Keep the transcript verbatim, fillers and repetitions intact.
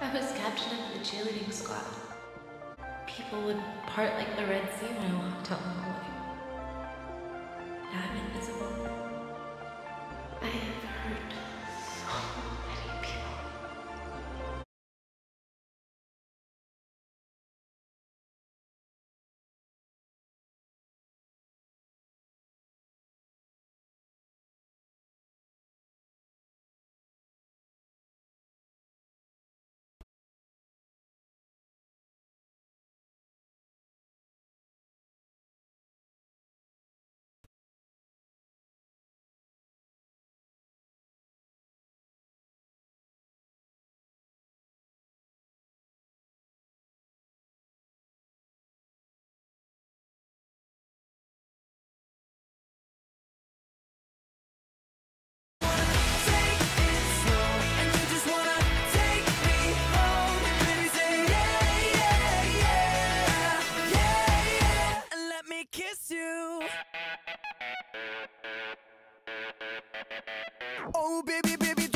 I was captain of the cheerleading squad. People would part like the Red Sea when I walked down the hallway. Now I'm invisible. I have hurt so many people. Kiss you. Oh baby, baby.